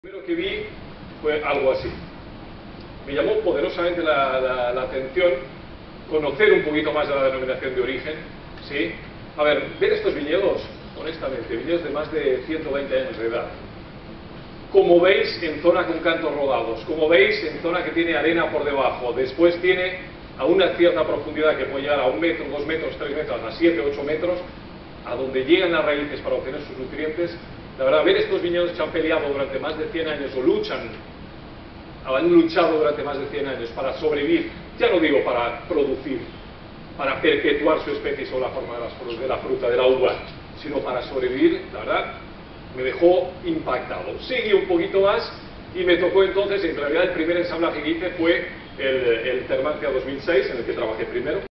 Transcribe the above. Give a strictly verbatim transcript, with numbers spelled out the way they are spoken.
Lo primero que vi fue algo así. Me llamó poderosamente la, la, la atención conocer un poquito más de la denominación de origen, ¿sí? A ver, ver estos viñedos, honestamente, viñedos de más de ciento veinte años de edad. Como veis, en zona con cantos rodados, como veis, en zona que tiene arena por debajo, después tiene a una cierta profundidad que puede llegar a un metro, dos metros, tres metros, a siete, ocho metros, a donde llegan las raíces para obtener sus nutrientes. La verdad, ver estos viñedos que han peleado durante más de cien años o luchan, han luchado durante más de cien años para sobrevivir, ya no digo para producir, para perpetuar su especie sobre la forma de, las, de la fruta, de la uva, sino para sobrevivir, la verdad, me dejó impactado. Seguí un poquito más y me tocó entonces, en realidad el primer ensamblaje que hice fue el, el Termancia dos mil seis, en el que trabajé primero.